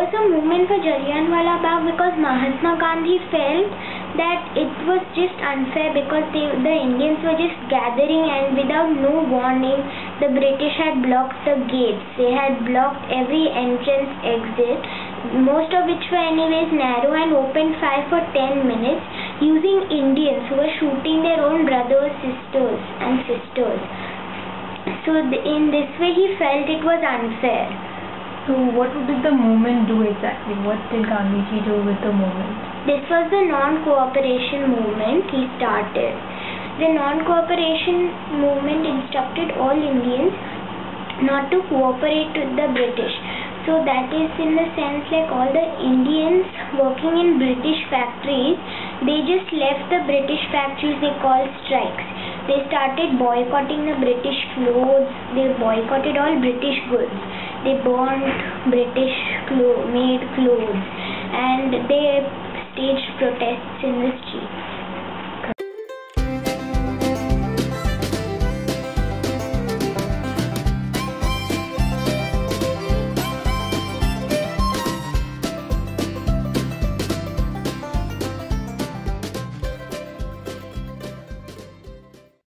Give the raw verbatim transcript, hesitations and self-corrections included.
was a movement for Jallianwala Bagh because Mahatma Gandhi felt that it was just unfair because they, the Indians were just gathering and without no warning the British had blocked the gates. They had blocked every entrance exit, most of which were anyways narrow and opened five for ten minutes using Indians who were shooting their own brothers, sisters and sisters. So in this way he felt it was unfair. So what did the movement do exactly? What did Gandhiji do with the movement? This was the non-cooperation movement he started. The non-cooperation movement instructed all Indians not to cooperate with the British. So that is in the sense like all the Indians working in British factories, they just left the British factories, they called strikes. They started boycotting the British clothes, they boycotted all British goods. They burned British clo- made clothes and they staged protests in the streets.